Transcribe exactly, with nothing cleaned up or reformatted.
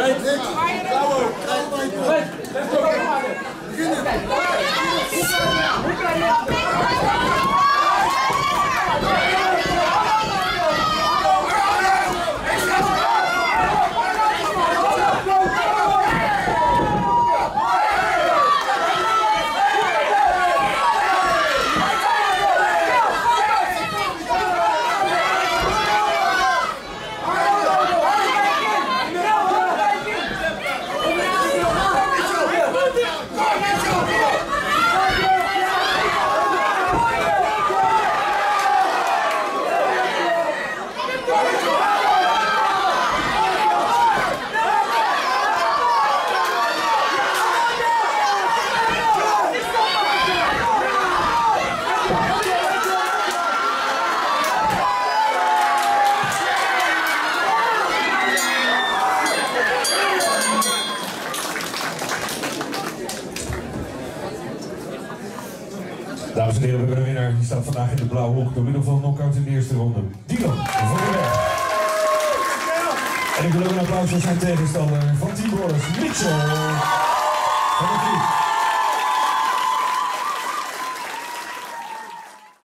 Dames en heren, we hebben een winnaar. Die staat vandaag in de blauwe hoek door middel van een knock-out in de eerste ronde. Dylan van der Berg. En ik wil ook een applaus voor zijn tegenstander van Team Brothers, Mitchell van der Vliet.